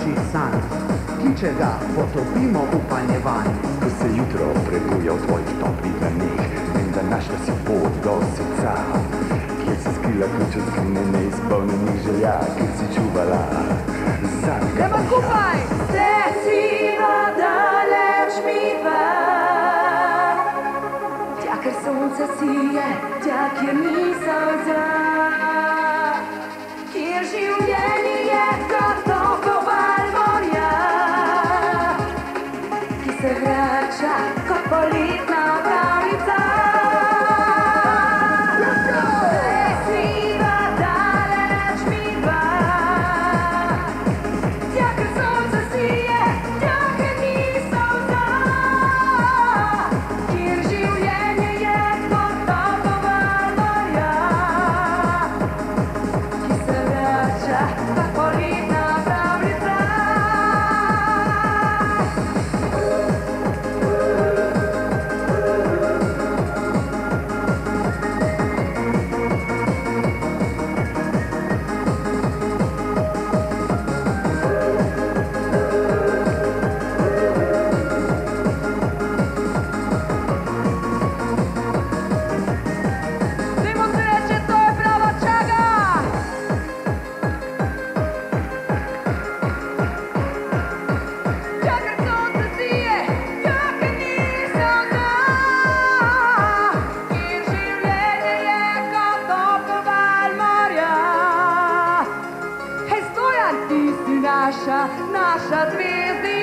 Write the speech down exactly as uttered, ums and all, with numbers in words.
naših sanj, ki če ga potopimo upanje vanj. Ko se jutro prebuja v tvojih toplih dneh, vem, da našla si pot do srca, kjer si skrila ključ od skrine neizpolnjenih želja, kjer si čuvala zadnjega. Gremo skupaj! Vse siva daleč miva, tja, ker sonce sije, tja, kjer ni solza, kjer življenje je kot tokoval morja, ki se vrača kot poletna pravljica. Vse siva daleč miva, tja, ker sonce sije, tja, ker ni solza, kjer življenje je kot tokoval morja, ki se vrača kot poletna pravljica. Dajmo se reče, to je prava čaga! Tja, ker sonce sije, tja, ker ni solza, kjer življenje je kot tokoval morja. Hej, Stojan, ti si naša, naša zvezdica.